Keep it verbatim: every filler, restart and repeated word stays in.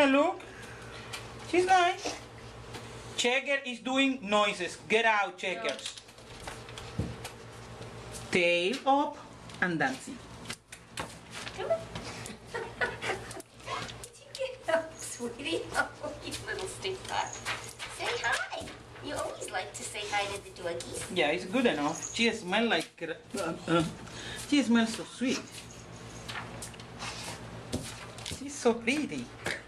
Yeah, look. She's nice. Checker is doing noises. Get out, Checkers. Tail up and dancing. Come on. Did you get up, sweetie? Oh, you little stick butt. Say hi. You always like to say hi to the doggies. Yeah, it's good enough. She smells like... Uh, uh, she smells so sweet. She's so pretty.